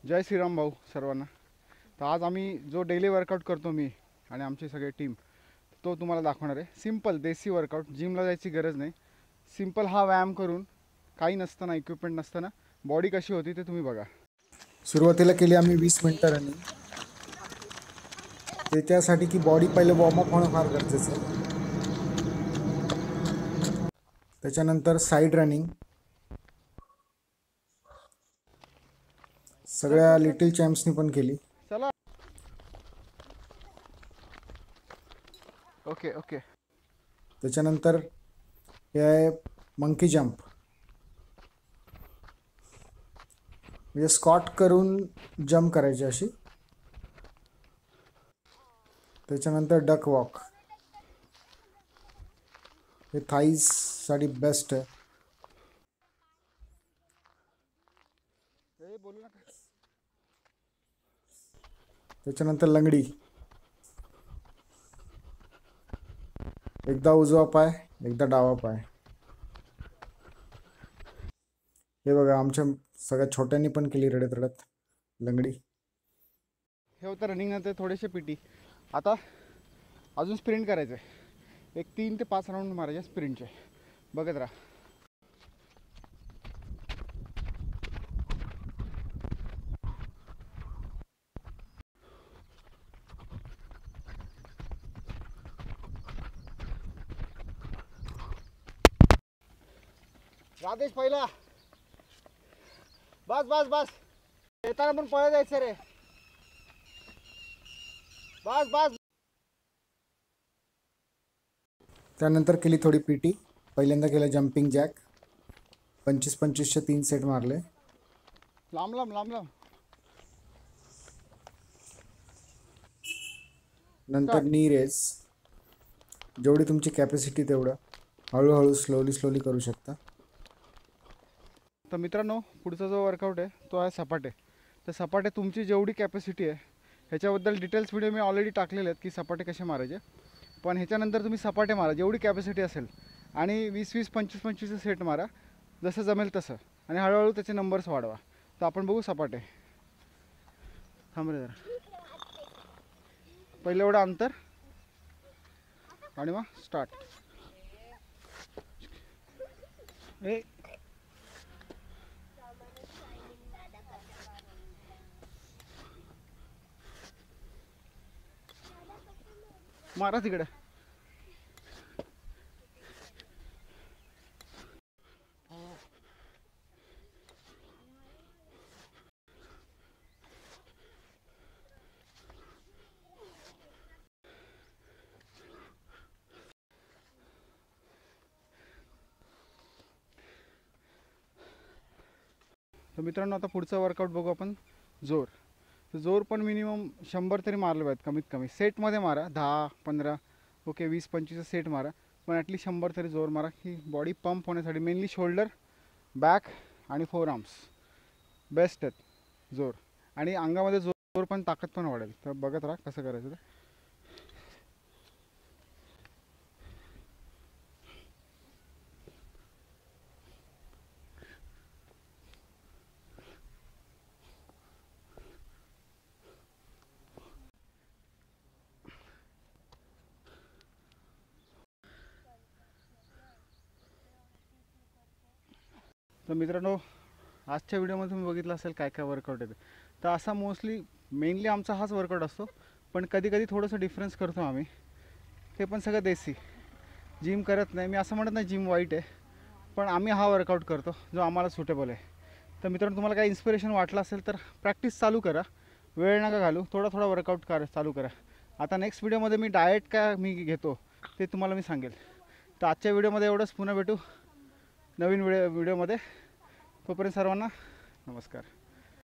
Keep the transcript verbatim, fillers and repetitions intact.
जय श्रीराम भाऊ सर्वांना. तर आज आम्ही जो डेली वर्कआउट करतो मी आणि आमची सगळी टीम तो तुम्हाला दाखवणार आहे. सिंपल देसी वर्कआउट, जिमला जायची गरज नाही. सिंपल हा व्यायाम करून काही नसताना, इक्विपमेंट नसताना बॉडी कशी होती ते तुम्ही बघा. सुरुवातीला केली आम्ही वीस मिनिटं रनिंग. त्याच्यासाठी की बॉडी पहिले वॉर्मअप होणं फार गरजेचं आहे. त्याच्यानंतर साईड रनिंग. सगळ्या लिटिल चॅम्प्सनी पण केली. चला. Okay okay. त्याच्यानंतर हे आहे मंकी जंप. म्हणजे स्कॉट करून जंप करायची अशी. त्याच्यानंतर डक वॉक. हे थाईजसाठी बेस्ट आहे. त्याच्यानंतर लंगडी. एकदा उजवा पाय, एकदा डावा पाय. हे बघा आमच्या सगळ्या छोट्यांनी पण केली रडत रडत लंगडी. हे होतं रनिंग नंतर थोडेसे पीटी. आता अजून स्प्रिंट करायचं आहे. एक तीन ते पाच राऊंड मारायचे स्प्रिंटचे. बघत राहा. राजेश पहिला. बस बस बस. येताना पण पळत जायचं रे. बस बस. त्यानंतर केली थोडी पीटी. पहिल्यांदा केलं जम्पिंग जॅक. पंचवीस पंचवीसचे तीन सेट मारले. लांब लांब लांब लांब. नंतर नी रेस. जेवढी तुमची कॅपॅसिटी तेवढं हळूहळू स्लोली स्लोली करू शकता. तर मित्रांनो, पुढचा जो वर्कआउट आहे तो आहे सपाटे. तर सपाटे तुमची जेवढी कॅपॅसिटी आहे ह्याच्याबद्दल डिटेल्स व्हिडिओ मी ऑलरेडी टाकलेले आहेत की सपाटे कसे मारायचे. पण ह्याच्यानंतर तुम्ही सपाटे मारा जेवढी कॅपॅसिटी असेल आणि वीस वीस पंचवीस पंचवीसचं सेट मारा जसं जमेल तसं. आणि हळूहळू त्याचे नंबर्स वाढवा. तर आपण बघू सपाटे. थांब रे जरा. पहिलं एवढं अंतर आणि मग स्टार्ट. ए मारा तिकडे. तर मित्रांनो, आता पुढचा वर्कआउट बघू आपण जोर. तर जोर पण मिनिमम शंभर तरी मारले पाहिजेत कमीत कमी. सेटमध्ये मारा दहा पंधरा ओके वीस पंचवीसचा सेट मारा. पण ॲटलीस्ट शंभर तरी जोर मारा की बॉडी पंप होण्यासाठी. मेनली शोल्डर, बॅक आणि फोर आर्म्स बेस्ट आहेत जोर. आणि अंगामध्ये जोर पण ताकद पण वाढेल. तर बघत राहा कसं करायचं ते. तर मित्रांनो, आजच्या व्हिडिओमध्ये तुम्ही बघितलं असेल काय काय वर्कआउट येते. तर असा मोस्टली मेनली आमचा हाच वर्कआउट असतो. पण कधी कधी थोडंसं डिफरन्स करतो आम्ही. ते पण सगळं देसी. जिम करत नाही. मी असं म्हणत नाही जिम वाईट आहे. पण आम्ही हा वर्कआउट करतो जो आम्हाला सुटेबल आहे. तर मित्रांनो, तुम्हाला काय इन्स्पिरेशन वाटलं असेल तर प्रॅक्टिस चालू करा. वेळ नका घालू. थोडा थोडा वर्कआउट करा चालू करा. आता नेक्स्ट व्हिडिओमध्ये मी डाएट काय मी घेतो ते तुम्हाला मी सांगेल. तर आजच्या व्हिडिओमध्ये एवढंच. पुन्हा भेटू नवीन व्हिडिओ व्हिडिओमध्ये. तोपर्यंत सर्वांना नमस्कार.